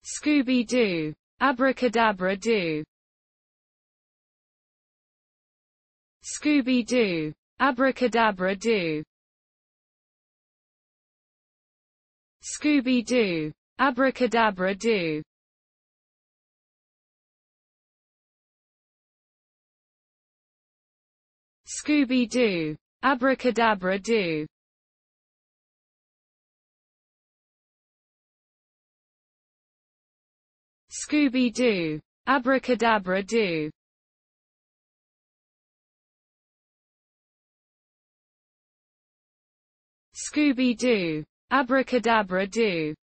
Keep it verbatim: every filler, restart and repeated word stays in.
Scooby-Doo. Abracadabra-Doo. Scooby-Doo. Abracadabra-Doo. Scooby-Doo. Abracadabra-Doo. Scooby-Doo. Abracadabra-Doo. Scooby-Doo. Abracadabra-Doo. Scooby-Doo. Abracadabra-Doo.